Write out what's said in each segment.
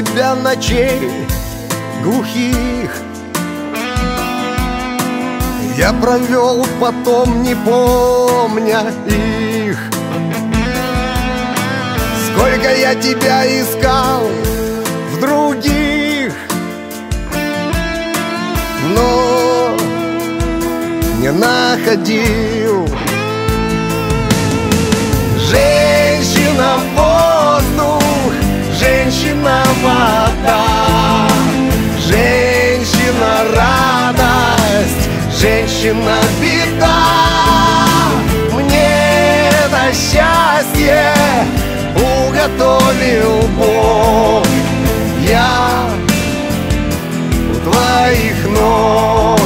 тебя ночей глухих я провел потом, не помня их. Сколько я тебя искал в других, но не находил. Женщина воздух, женщина вода, женщина радость, женщина беда. Мне это счастье уготовил Бог. Я у твоих ног.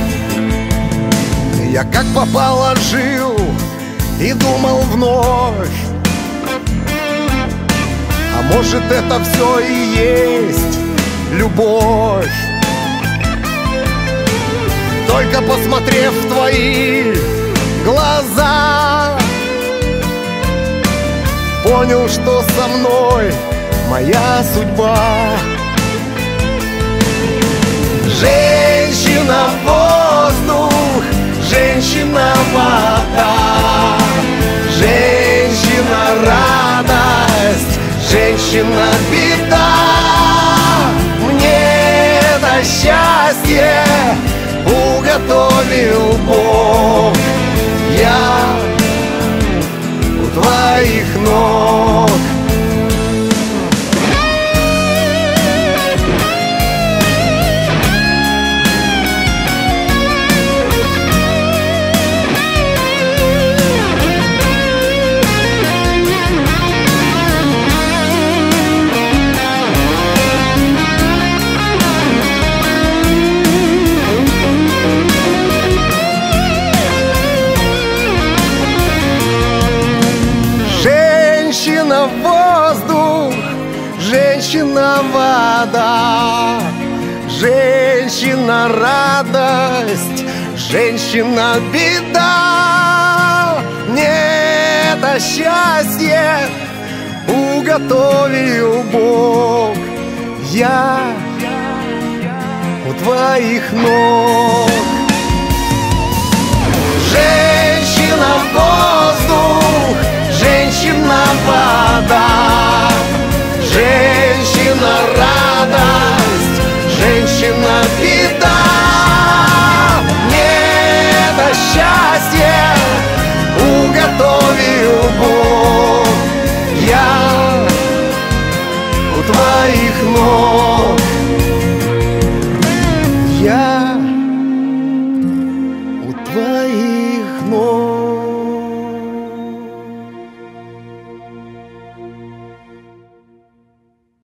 Я как попало жил и думал вновь, а может это все и есть любовь. Только посмотрев в твои глаза, понял, что со мной моя судьба. Женщина воздух, женщина вода, женщина радость, женщина беда. Мне это счастье уготовил Бог. Я у твоих ног. Женщина воздух, женщина вода, женщина радость, женщина беда. Мне это счастье уготовил Бог. Я у твоих ног. Женщина воздух, женщина вода, женщина радость, женщина беда. Мне это счастье уготовил Бог. Я у твоих ног. Я у твоих ног.